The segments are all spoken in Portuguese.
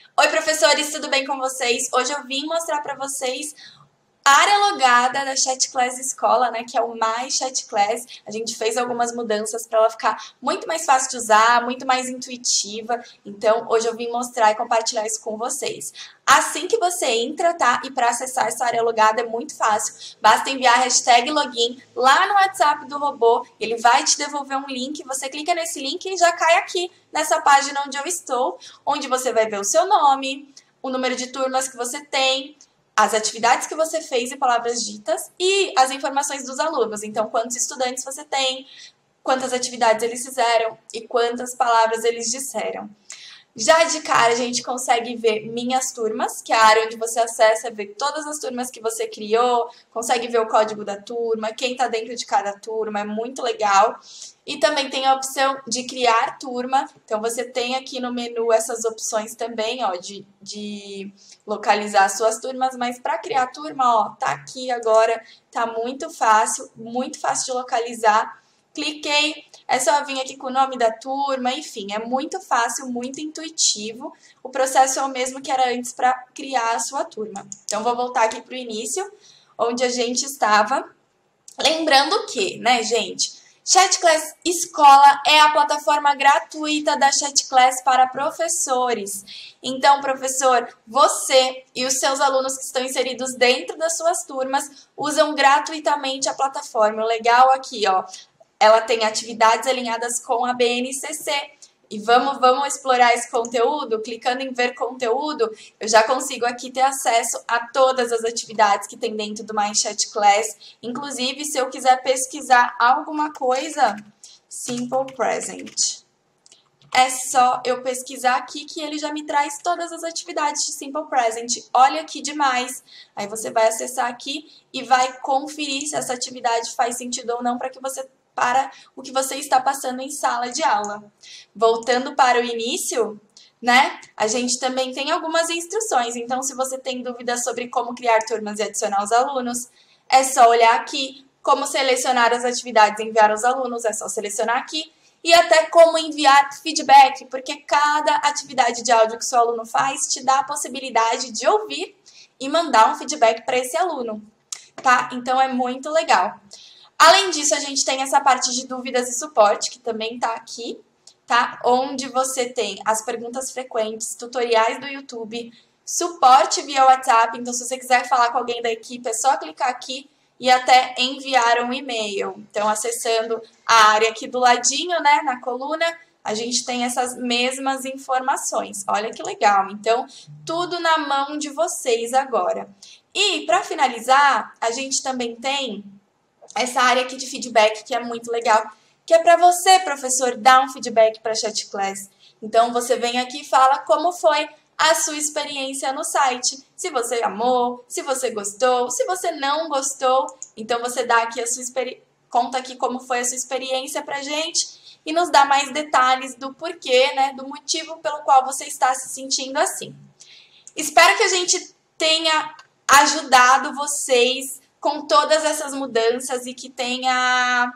Oi, professores, tudo bem com vocês? Hoje eu vim mostrar para vocês a área logada da Chat Class Escola, né, que é o My Chat Class. A gente fez algumas mudanças para ela ficar muito mais fácil de usar, muito mais intuitiva. Então, hoje eu vim mostrar e compartilhar isso com vocês. Assim que você entra, tá? E para acessar essa área logada é muito fácil. Basta enviar a hashtag login lá no WhatsApp do robô. Ele vai te devolver um link. Você clica nesse link e já cai aqui nessa página onde eu estou, onde você vai ver o seu nome, o número de turmas que você tem, as atividades que você fez e palavras ditas e as informações dos alunos. Então, quantos estudantes você tem, quantas atividades eles fizeram e quantas palavras eles disseram. Já de cara, a gente consegue ver Minhas Turmas, que é a área onde você acessa, ver todas as turmas que você criou, consegue ver o código da turma, quem está dentro de cada turma, é muito legal. E também tem a opção de criar turma, então você tem aqui no menu essas opções também, ó, de localizar suas turmas, mas para criar turma, ó, tá aqui agora, tá muito fácil de localizar. Cliquei, é só vir aqui com o nome da turma, enfim, é muito fácil, muito intuitivo. O processo é o mesmo que era antes para criar a sua turma. Então, vou voltar aqui para o início, onde a gente estava. Lembrando que, né, gente, Chat Class Escola é a plataforma gratuita da Chat Class para professores. Então, professor, você e os seus alunos que estão inseridos dentro das suas turmas usam gratuitamente a plataforma. O legal aqui, ó, ela tem atividades alinhadas com a BNCC. E vamos explorar esse conteúdo? Clicando em ver conteúdo, eu já consigo aqui ter acesso a todas as atividades que tem dentro do My Chat Class. Inclusive, se eu quiser pesquisar alguma coisa, Simple Present. É só eu pesquisar aqui que ele já me traz todas as atividades de Simple Present. Olha que demais! Aí você vai acessar aqui e vai conferir se essa atividade faz sentido ou não para o que você está passando em sala de aula. Voltando para o início, né? A gente também tem algumas instruções. Então, se você tem dúvidas sobre como criar turmas e adicionar os alunos, é só olhar aqui. Como selecionar as atividades e enviar aos alunos, é só selecionar aqui. E até como enviar feedback, porque cada atividade de áudio que o seu aluno faz te dá a possibilidade de ouvir e mandar um feedback para esse aluno, tá? Então, é muito legal. Além disso, a gente tem essa parte de dúvidas e suporte, que também está aqui, tá? Onde você tem as perguntas frequentes, tutoriais do YouTube, suporte via WhatsApp. Então, se você quiser falar com alguém da equipe, é só clicar aqui e até enviar um e-mail. Então, acessando a área aqui do ladinho, né, na coluna, a gente tem essas mesmas informações. Olha que legal. Então, tudo na mão de vocês agora. E, para finalizar, a gente também tem essa área aqui de feedback, que é muito legal, que é para você, professor, dar um feedback para a Chat Class. Então, você vem aqui e fala como foi a sua experiência no site. Se você amou, se você gostou, se você não gostou. Então, você dá aqui conta aqui como foi a sua experiência para a gente e nos dá mais detalhes do porquê, né, do motivo pelo qual você está se sentindo assim. Espero que a gente tenha ajudado vocês com todas essas mudanças e que tenha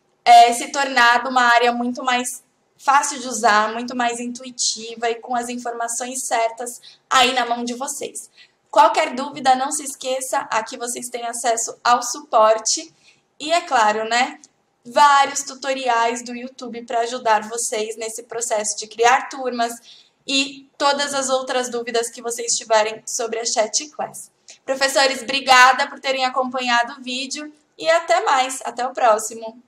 se tornado uma área muito mais fácil de usar, muito mais intuitiva e com as informações certas aí na mão de vocês. Qualquer dúvida, não se esqueça, aqui vocês têm acesso ao suporte e, é claro, né, vários tutoriais do YouTube para ajudar vocês nesse processo de criar turmas e todas as outras dúvidas que vocês tiverem sobre a Chat Class. Professores, obrigada por terem acompanhado o vídeo e até mais, até o próximo.